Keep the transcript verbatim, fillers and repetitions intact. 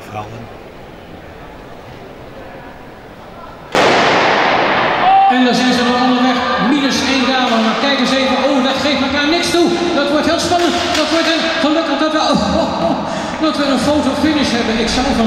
afhalen. En dan zijn ze nog onderweg, minus één dalen. Maar kijk eens even, oh, dat geeft elkaar niks toe. Dat wordt heel spannend. Dat wordt een, gelukkig dat we, oh, oh, oh, dat we een foto finish hebben. Ik zou van